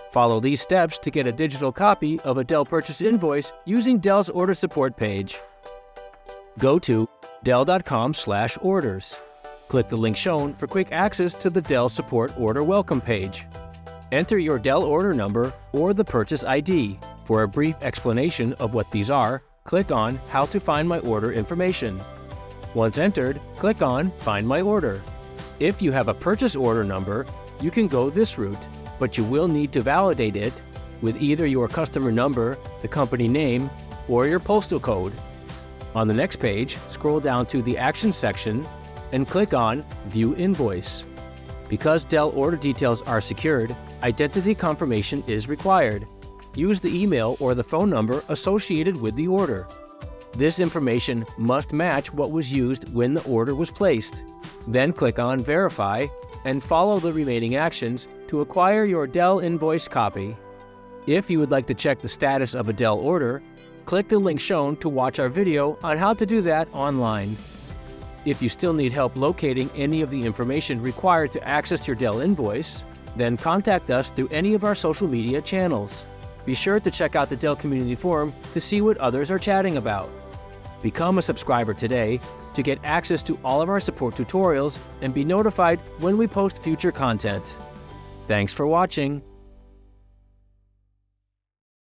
Follow these steps to get a digital copy of a Dell purchase invoice using Dell's order support page. Go to dell.com/orders. Click the link shown for quick access to the Dell Support Order Welcome page. Enter your Dell order number or the purchase ID. For a brief explanation of what these are, click on How to Find My Order information. Once entered, click on Find My Order. If you have a purchase order number, you can go this route, but you will need to validate it with either your customer number, the company name, or your postal code. On the next page, scroll down to the Actions section and click on View Invoice. Because Dell order details are secured, identity confirmation is required. Use the email or the phone number associated with the order. This information must match what was used when the order was placed. Then click on Verify and follow the remaining actions to acquire your Dell invoice copy. If you would like to check the status of a Dell order, click the link shown to watch our video on how to do that online. If you still need help locating any of the information required to access your Dell invoice, then contact us through any of our social media channels. Be sure to check out the Dell Community Forum to see what others are chatting about. Become a subscriber today to get access to all of our support tutorials and be notified when we post future content. Thanks for watching.